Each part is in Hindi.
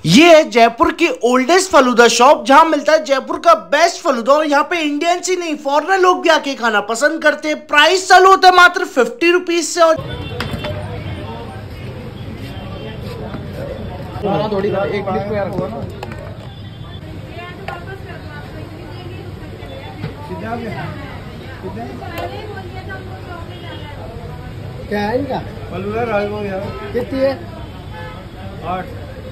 ये है जयपुर की ओल्डेस्ट फलूदा शॉप, जहां मिलता है जयपुर का बेस्ट फलूदा। और यहाँ पे इंडियंस ही नहीं, फॉरेनर लोग भी आके खाना पसंद करते हैं। प्राइस चालू होता है मात्र 50 रुपीज से। और थोड़ी एक प्लेट को यार रखो ना। क्या है इनका फलूदा राजभोग यार? कितनी है? 8।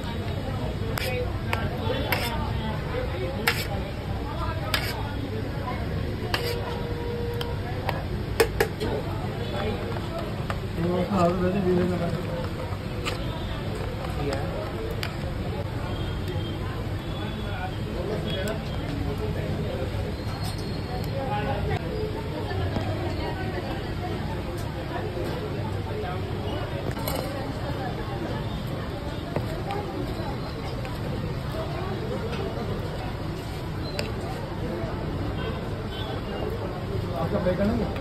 आपका बैगन है?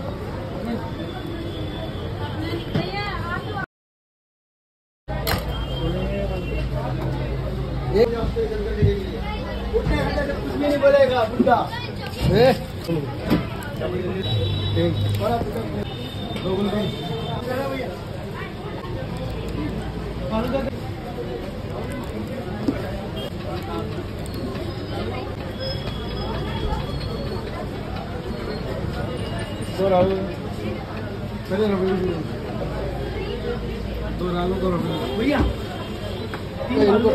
कुछ भी नहीं बोलेगा बुड्ढा। भैया इनको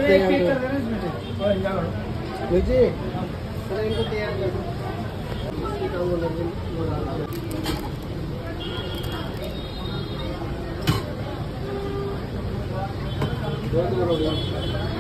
तैयार